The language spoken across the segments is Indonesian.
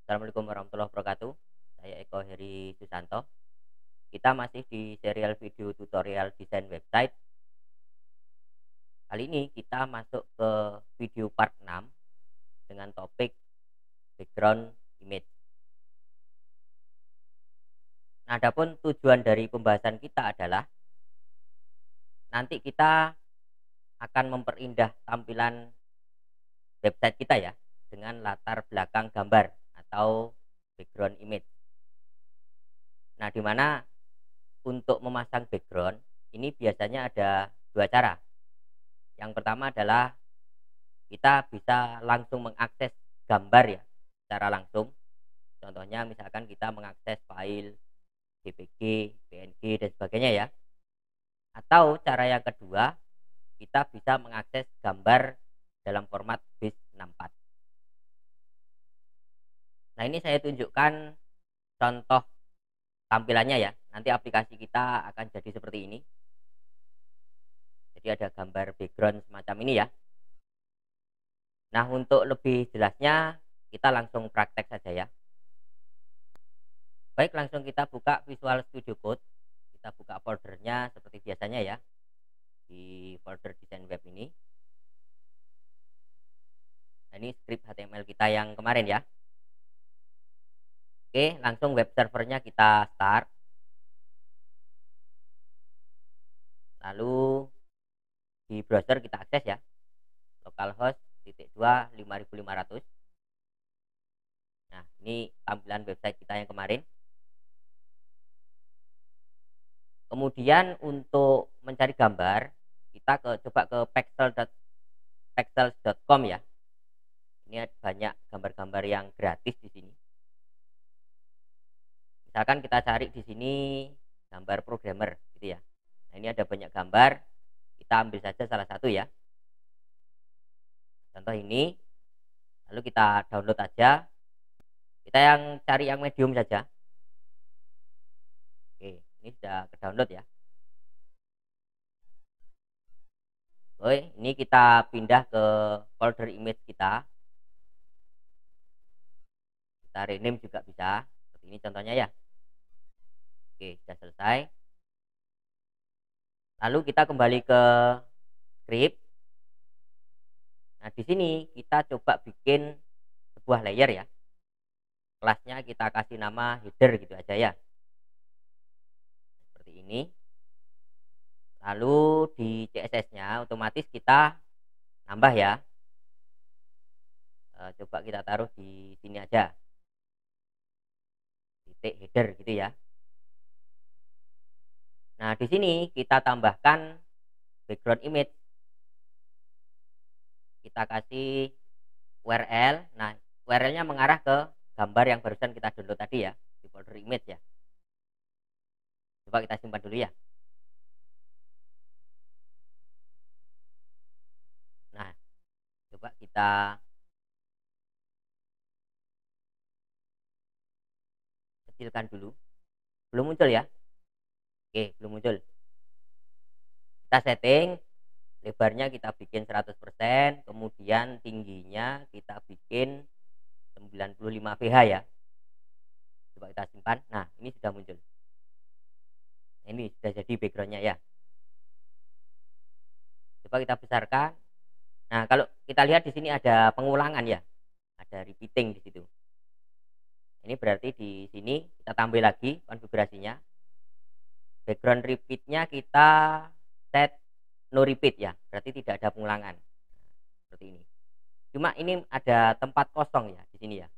Assalamualaikum warahmatullahi wabarakatuh. Saya Eko Heri Susanto. Kita masih di serial video tutorial desain website. Kali ini kita masuk ke video part 6 dengan topik background image. Nah, adapun tujuan dari pembahasan kita adalah nanti kita akan memperindah tampilan website kita ya dengan latar belakang gambar atau background image. Nah, di mana untuk memasang background ini biasanya ada dua cara. Yang pertama adalah kita bisa langsung mengakses gambar ya secara langsung. Contohnya misalkan kita mengakses file JPG, PNG dan sebagainya ya. Atau cara yang kedua, kita bisa mengakses gambar dalam format base64. Nah, ini saya tunjukkan contoh tampilannya ya. Nanti aplikasi kita akan jadi seperti ini. Jadi ada gambar background semacam ini ya. Nah, untuk lebih jelasnya kita langsung praktek saja ya. Baik, langsung kita buka Visual Studio Code. Kita buka foldernya seperti biasanya ya. Di folder desain web ini. Nah, ini script HTML kita yang kemarin ya. Oke, langsung web servernya kita start. Lalu di browser kita akses ya. Localhost /2 5500. Nah, ini tampilan website kita yang kemarin. Kemudian untuk mencari gambar, kita coba ke pexels.com ya. Ini banyak gambar-gambar yang gratis di sini. Misalkan kita cari di sini gambar programmer gitu ya. Nah, ini ada banyak gambar. Kita ambil saja salah satu ya. Contoh ini. Lalu kita download aja. Kita yang cari yang medium saja. Oke, ini sudah ke download ya. Oke, ini kita pindah ke folder image kita. Kita rename juga bisa. Seperti ini contohnya ya. Oke, sudah selesai. Lalu kita kembali ke script. Nah, di sini kita coba bikin sebuah layer ya. Kelasnya kita kasih nama header gitu aja ya. Seperti ini. Lalu di CSS-nya otomatis kita nambah ya. Coba kita taruh di sini aja. Titik header gitu ya. Nah, di sini kita tambahkan background image. Kita kasih URL. Nah, URL-nya mengarah ke gambar yang barusan kita download tadi ya, di folder image ya. Coba kita simpan dulu ya. Nah, coba kita kecilkan dulu. Belum muncul ya. Oke, belum muncul. Kita setting lebarnya, kita bikin 100%, kemudian tingginya kita bikin 95 ph ya. Coba kita simpan. Nah, ini sudah muncul. Ini sudah jadi backgroundnya ya. Coba kita besarkan. Nah, kalau kita lihat di sini ada pengulangan ya, ada repeating di situ. Ini berarti di sini kita tambah lagi konfigurasinya. Background repeatnya kita set no repeat ya, berarti tidak ada pengulangan. Seperti ini. Cuma ini ada tempat kosong ya di sini ya.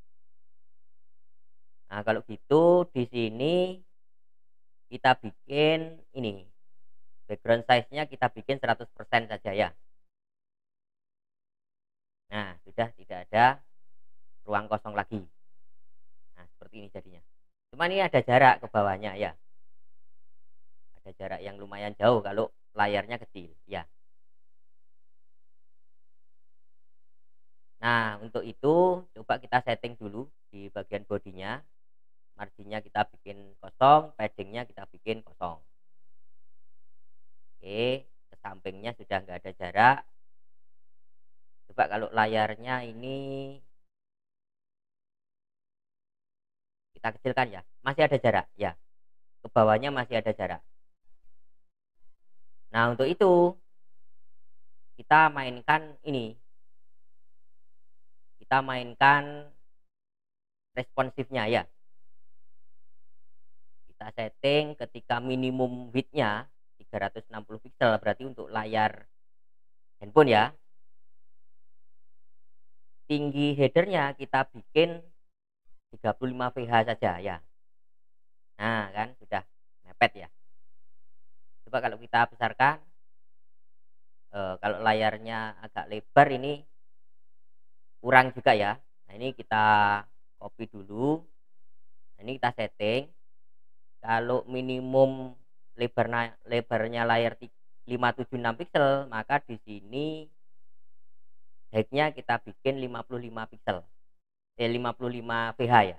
Nah, kalau gitu di sini kita bikin ini. Background size-nya kita bikin 100% saja ya. Nah, sudah tidak ada ruang kosong lagi. Nah, seperti ini jadinya. Cuma ini ada jarak ke bawahnya ya. Ada jarak yang lumayan jauh kalau layarnya kecil ya. Nah, untuk itu coba kita setting dulu di bagian bodinya. Marginnya kita bikin kosong, paddingnya kita bikin kosong. Oke, ke sampingnya sudah nggak ada jarak. Coba kalau layarnya ini kita kecilkan ya, masih ada jarak ya, ke bawahnya masih ada jarak. Nah, untuk itu kita mainkan ini, kita mainkan responsifnya ya. Kita setting ketika minimum widthnya 360 pixel, berarti untuk layar handphone ya. Tinggi headernya kita bikin 35 pH saja ya. Nah, kan sudah mepet ya. Coba kalau kita besarkan, kalau layarnya agak lebar ini kurang juga ya. Nah, ini kita copy dulu. Nah, ini kita setting. Kalau minimum lebarnya layar 576 pixel, maka di sini height-nya kita bikin 55 pixel. 55 pH ya.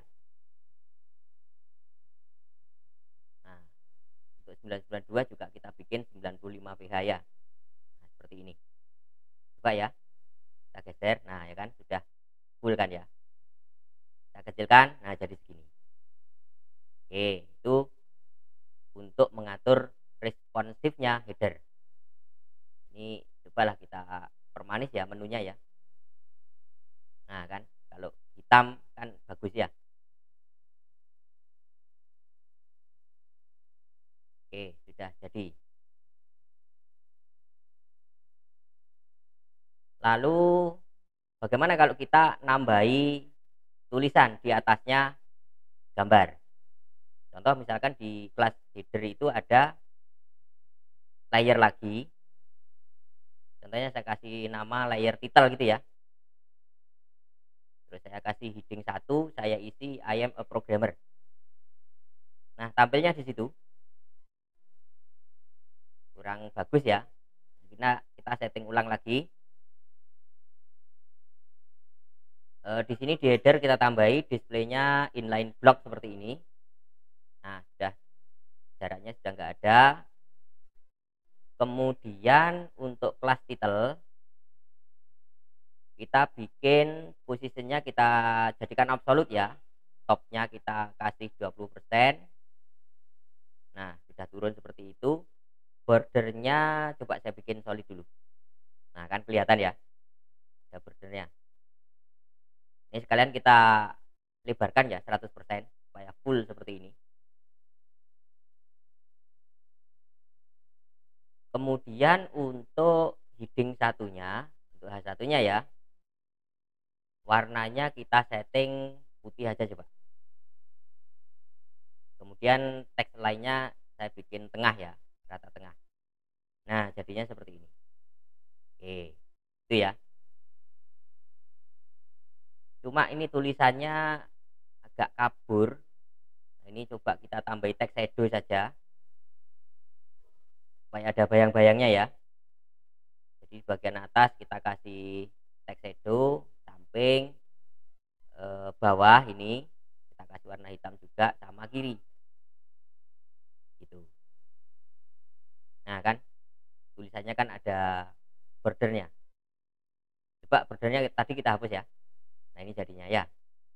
Nah, untuk 992 juga kita bikin 95 pH ya. Nah, seperti ini. Coba ya. Kita geser. Nah, ya kan sudah full kan ya. Kita kecilkan. Nah, jadi segini. Oke, itu untuk mengatur responsifnya header. Ini cobalah kita permanis ya menunya ya. Nah, kan kalau hitam kan bagus ya. Oke, sudah jadi. Lalu bagaimana kalau kita nambahi tulisan di atasnya gambar? Contoh misalkan di kelas header itu ada layer lagi. Contohnya saya kasih nama layer title gitu ya. Terus saya kasih heading 1, saya isi I am a programmer. Nah, tampilnya di situ kurang bagus ya. Kita setting ulang lagi. Di sini di header kita tambahi displaynya inline block seperti ini. Nah, sudah jaraknya sudah nggak ada. Kemudian untuk kelas title kita bikin posisinya kita jadikan absolut ya. Topnya kita kasih 20%. Nah, sudah turun seperti itu. Bordernya coba saya bikin solid dulu. Nah, kan kelihatan ya ada bordernya. Ini sekalian kita lebarkan ya 100% supaya full seperti ini. Kemudian untuk heading satunya, untuk H1-nya ya, warnanya kita setting putih aja coba. Kemudian teks lainnya saya bikin tengah ya, rata tengah. Nah, jadinya seperti ini. Oke, itu ya. Cuma ini tulisannya agak kabur. Nah, ini coba kita tambahi teks shadow saja supaya ada bayang-bayangnya ya. Jadi bagian atas kita kasih teks shadow, samping, bawah ini kita kasih warna hitam juga, sama kiri gitu. Nah, kan tulisannya kan ada bordernya. Coba bordernya tadi kita hapus ya. Nah, ini jadinya ya.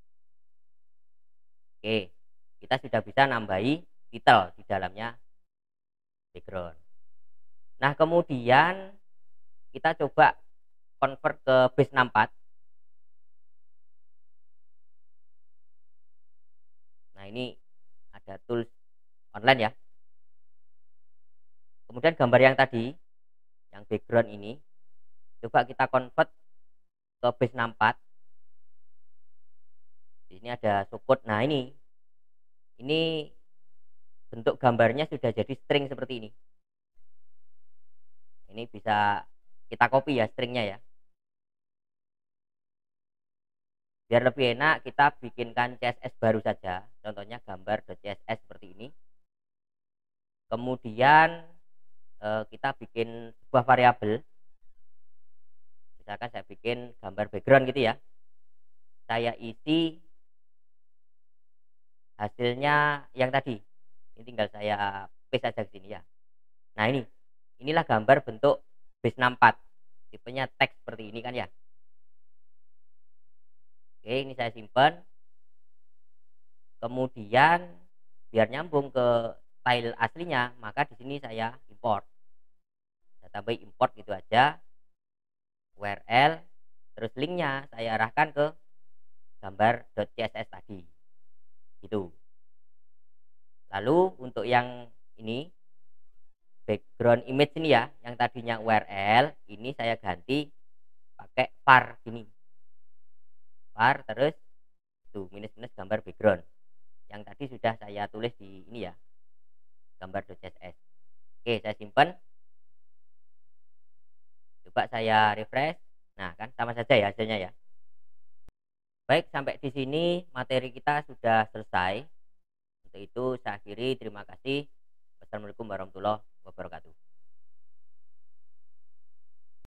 Oke, kita sudah bisa nambahi title di dalamnya background. Nah, kemudian kita coba convert ke base 64. Nah, ini ada tools online ya. Kemudian gambar yang tadi, yang background ini, coba kita convert ke base 64. Di sini ada support. Nah, ini bentuk gambarnya sudah jadi string seperti ini. Ini bisa kita copy ya stringnya ya. Biar lebih enak kita bikinkan CSS baru saja. Contohnya gambar.css seperti ini. Kemudian kita bikin sebuah variabel. Misalkan saya bikin gambar background gitu ya. Saya isi hasilnya yang tadi. Ini tinggal saya paste aja ke sini ya. Nah, inilah gambar bentuk base 64. Tipenya teks seperti ini kan ya. Oke, ini saya simpan. Kemudian biar nyambung ke style aslinya, maka di sini saya import. Saya tambah import gitu aja, URL, terus linknya saya arahkan ke gambar.css tadi gitu. Lalu untuk yang ini background image ini ya, yang tadinya URL ini saya ganti pakai var gini, var terus tuh minus minus gambar background yang tadi sudah saya tulis di ini ya, gambar.css. Oke, saya simpan, coba saya refresh. Nah kan sama saja ya hasilnya ya. Baik, sampai di sini materi kita sudah selesai. Untuk itu saya akhiri, terima kasih. Wassalamualaikum warahmatullahi wabarakatuh.